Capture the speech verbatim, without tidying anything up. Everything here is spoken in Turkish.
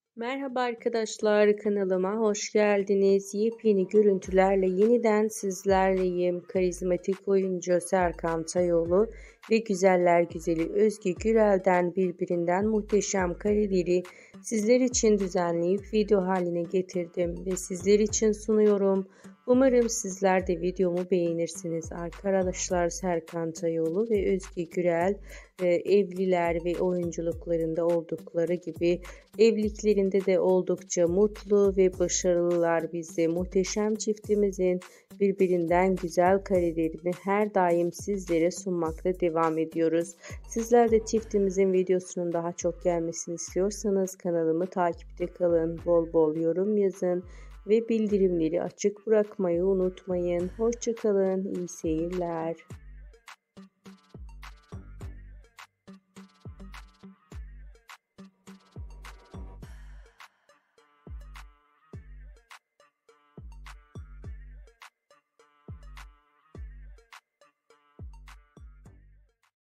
Merhaba arkadaşlar, kanalıma hoş geldiniz. Yepyeni görüntülerle yeniden sizlerleyim. Karizmatik oyuncu Serkan Tayoğlu ve güzeller güzeli Özge Gürel'den birbirinden muhteşem kareleri sizler için düzenleyip video haline getirdim ve sizler için sunuyorum. Umarım sizler de videomu beğenirsiniz arkadaşlar. Serkan Tayoğlu ve Özge Gürel e, evliler ve oyunculuklarında oldukları gibi evliliklerinde de oldukça mutlu ve başarılılar. Biz de muhteşem çiftimizin birbirinden güzel karelerini her daim sizlere sunmakta devam ediyoruz. Sizler de çiftimizin videosunun daha çok gelmesini istiyorsanız kanalımı takipte kalın, bol bol yorum yazın ve bildirimleri açık bırakmayı unutmayın. Hoşça kalın, iyi seyirler.